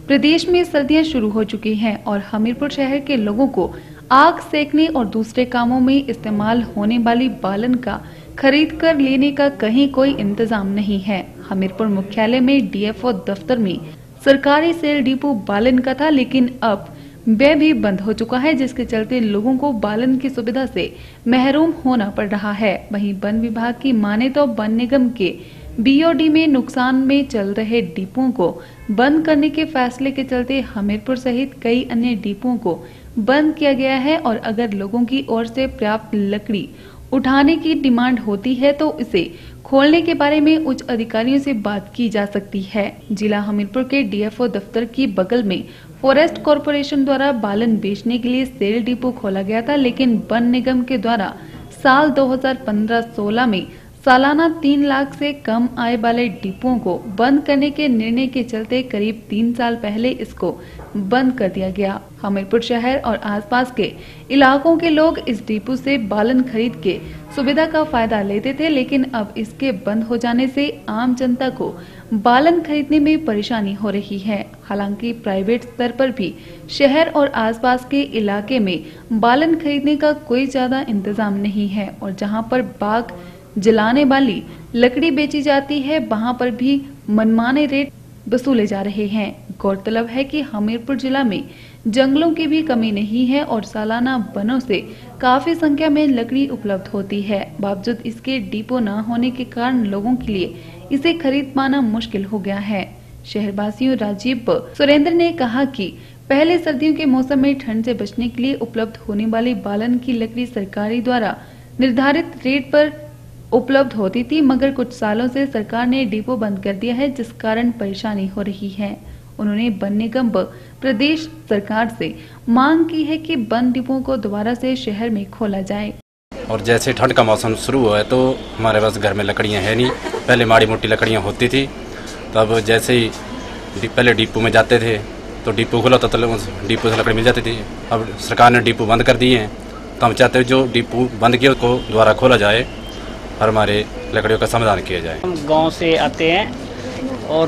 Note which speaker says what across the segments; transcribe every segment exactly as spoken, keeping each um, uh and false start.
Speaker 1: प्रदेश में सर्दियां शुरू हो चुकी हैं और हमीरपुर शहर के लोगों को आग सेकने और दूसरे कामों में इस्तेमाल होने वाली बालन का खरीद कर लेने का कहीं कोई इंतजाम नहीं है। हमीरपुर मुख्यालय में डीएफओ दफ्तर में सरकारी सेल डिपो बालन का था, लेकिन अब वह भी बंद हो चुका है, जिसके चलते लोगों को बालन की सुविधा से महरूम होना पड़ रहा है। वहीं वन विभाग की माने तो वन निगम के बीओडी में नुकसान में चल रहे डिपों को बंद करने के फैसले के चलते हमीरपुर सहित कई अन्य डिपों को बंद किया गया है और अगर लोगों की ओर से पर्याप्त लकड़ी उठाने की डिमांड होती है तो इसे खोलने के बारे में उच्च अधिकारियों से बात की जा सकती है। जिला हमीरपुर के डीएफओ दफ्तर की बगल में फॉरेस्ट कॉरपोरेशन द्वारा बालन बेचने के लिए सेल डिपो खोला गया था, लेकिन वन निगम के द्वारा साल दो हज़ार पंद्रह सोलह में सालाना तीन लाख से कम आय वाले डिपों को बंद करने के निर्णय के चलते करीब तीन साल पहले इसको बंद कर दिया गया। हमीरपुर शहर और आसपास के इलाकों के लोग इस डिपो से बालन खरीद के सुविधा का फायदा लेते थे, लेकिन अब इसके बंद हो जाने से आम जनता को बालन खरीदने में परेशानी हो रही है। हालांकि प्राइवेट स्तर पर भी शहर और आसपास के इलाके में बालन खरीदने का कोई ज्यादा इंतजाम नहीं है और जहां पर बाग जलाने वाली लकड़ी बेची जाती है वहां पर भी मनमाने रेट वसूले जा रहे हैं। गौरतलब है कि हमीरपुर जिला में जंगलों की भी कमी नहीं है और सालाना वनों से काफी संख्या में लकड़ी उपलब्ध होती है। बावजूद इसके डिपो न होने के कारण लोगों के लिए इसे खरीद पाना मुश्किल हो गया है। शहरवासियों राजीव सुरेंद्र ने कहा कि पहले सर्दियों के मौसम में ठंड से बचने के लिए उपलब्ध होने वाली बालन की लकड़ी सरकारी द्वारा निर्धारित रेट पर उपलब्ध होती थी, मगर कुछ सालों से सरकार ने डिपो बंद कर दिया है, जिस कारण परेशानी हो रही है। उन्होंने वन निगम व प्रदेश सरकार से मांग की है कि वन डिपो को दोबारा से शहर में खोला जाए।
Speaker 2: और जैसे ठंड का मौसम शुरू हुआ है तो हमारे पास घर में लकड़ियां है नहीं। पहले माड़ी मोटी लकड़ियां होती थी, तब जैसे ही पहले डिपो में जाते थे तो डिपो खुला तो डिपो से लकड़ी मिल जाती थी। अब सरकार ने डिपो बंद कर दिए हैं, तो हम चाहते हैं जो डिपो बंद किया उसको दोबारा खोला जाए और हमारे लकड़ियों का समाधान किया जाए।
Speaker 3: हम गांव से आते हैं और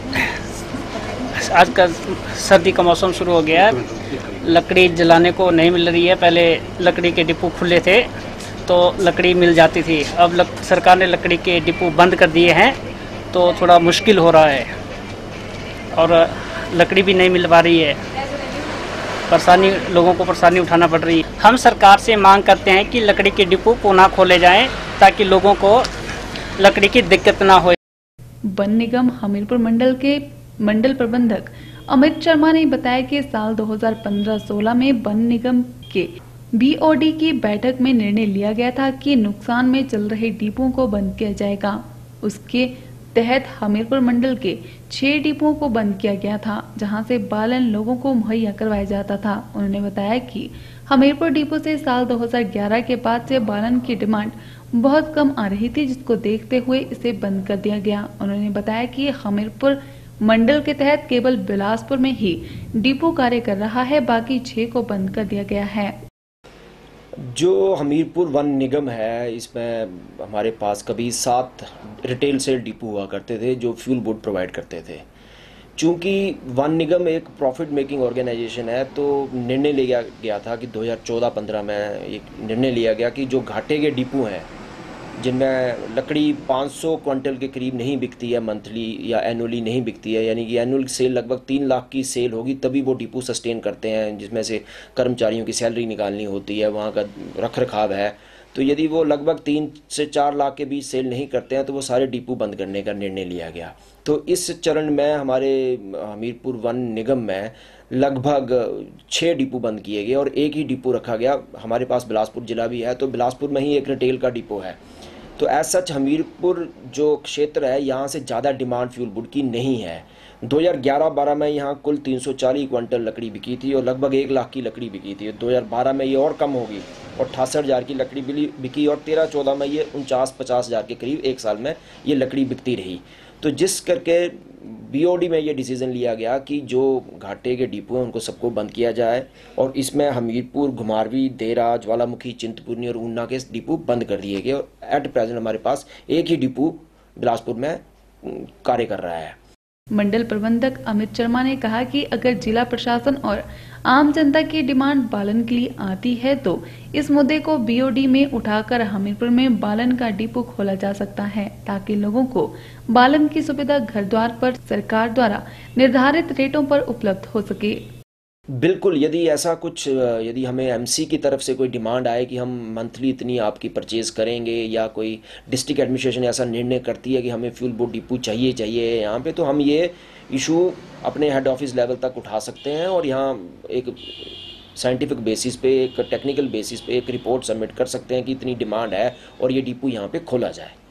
Speaker 3: आजकल सर्दी का मौसम शुरू हो गया है, लकड़ी जलाने को नहीं मिल रही है। पहले लकड़ी के डिपो खुले थे तो लकड़ी मिल जाती थी, अब लक, सरकार ने लकड़ी के डिपो बंद कर दिए हैं तो थोड़ा मुश्किल हो रहा है और लकड़ी भी नहीं मिल पा रही है। परेशानी लोगों को परेशानी उठाना पड़ रही है। हम सरकार से मांग करते हैं कि लकड़ी के डिपो पुनः खोले जाएं ताकि लोगों को लकड़ी की दिक्कत ना हो।
Speaker 1: वन निगम हमीरपुर मंडल के मंडल प्रबंधक अमित शर्मा ने बताया कि साल दो हज़ार पंद्रह सोलह में वन निगम के बीओडी की बैठक में निर्णय लिया गया था कि नुकसान में चल रहे डिपों को बंद किया जाएगा। उसके तहत हमीरपुर मंडल के छह डिपों को बंद किया गया था, जहां से बालन लोगों को मुहैया करवाया जाता था। उन्होंने बताया कि हमीरपुर डिपो से साल दो हज़ार ग्यारह के बाद से बालन की डिमांड बहुत कम आ रही थी, जिसको देखते हुए इसे बंद कर दिया गया। उन्होंने बताया कि हमीरपुर मंडल के तहत केवल बिलासपुर में ही डिपो कार्य कर रहा है, बाकी छह को बंद कर दिया गया है।
Speaker 4: जो हमीरपुर वन निगम है, इसमें हमारे पास कभी सात रिटेल सेल डिपो हुआ करते थे जो फ्यूल बोर्ड प्रोवाइड करते थे। चूंकि वन निगम एक प्रॉफिट मेकिंग ऑर्गेनाइजेशन है तो निर्णय लिया गया था कि दो हज़ार चौदह पंद्रह में एक निर्णय लिया गया कि जो घाटे के डिपो हैं जिनमें लकड़ी पाँच सौ क्विंटल के करीब नहीं बिकती है, मंथली या एनुअली नहीं बिकती है, यानी कि एनुअल सेल लगभग तीन लाख की सेल होगी तभी वो डिपो सस्टेन करते हैं, जिसमें से कर्मचारियों की सैलरी निकालनी होती है, वहाँ का रख रखाव है। तो यदि वो लगभग तीन से चार लाख के बीच सेल नहीं करते हैं तो वो सारे डिपो बंद करने का निर्णय लिया गया। तो इस चरण में हमारे हमीरपुर वन निगम में लगभग छः डिपो बंद किए गए और एक ही डिपो रखा गया। हमारे पास बिलासपुर जिला भी है तो बिलासपुर में ही एक रिटेल का डिपो है। तो एज सच हमीरपुर जो क्षेत्र है यहाँ से ज़्यादा डिमांड फ्यूल वुड की नहीं है। दो हज़ार ग्यारह बारह में यहाँ कुल तीन सौ चालीस क्विंटल लकड़ी बिकी थी और लगभग एक लाख की लकड़ी बिकी थी। दो हज़ार बारह में ये और कम होगी और अठासठ हज़ार की लकड़ी बिकी और तेरह चौदह में ये उनचास पचास हज़ार के करीब एक साल में ये लकड़ी बिकती रही। तो जिस करके बीओडी में ये डिसीजन लिया गया कि जो घाटे के डिपो हैं उनको सबको बंद किया जाए और इसमें हमीरपुर, घुमारवी, देरा, ज्वालामुखी, चिंतपूर्णी और ऊना के डिपो बंद कर दिए गए और एट प्रेजेंट हमारे पास एक ही डिपो बिलासपुर में कार्य कर रहा है।
Speaker 1: मंडल प्रबंधक अमित शर्मा ने कहा कि अगर जिला प्रशासन और आम जनता की डिमांड बालन के लिए आती है तो इस मुद्दे को बीओडी में उठाकर हमीरपुर में बालन का डिपो खोला जा सकता है, ताकि लोगों को बालन की सुविधा घर द्वार पर सरकार द्वारा निर्धारित रेटों पर उपलब्ध हो सके।
Speaker 4: बिल्कुल, यदि ऐसा कुछ यदि हमें एमसी की तरफ से कोई डिमांड आए कि हम मंथली इतनी आपकी परचेज़ करेंगे, या कोई डिस्ट्रिक्ट एडमिनिस्ट्रेशन ऐसा निर्णय करती है कि हमें फ्यूल बोर्ड डिपो चाहिए चाहिए यहाँ पे, तो हम ये इशू अपने हेड ऑफिस लेवल तक उठा सकते हैं और यहाँ एक साइंटिफिक बेसिस पे, एक टेक्निकल बेसिस पे एक रिपोर्ट सबमिट कर सकते हैं कि इतनी डिमांड है और ये डिपो यहाँ पे खोला जाए।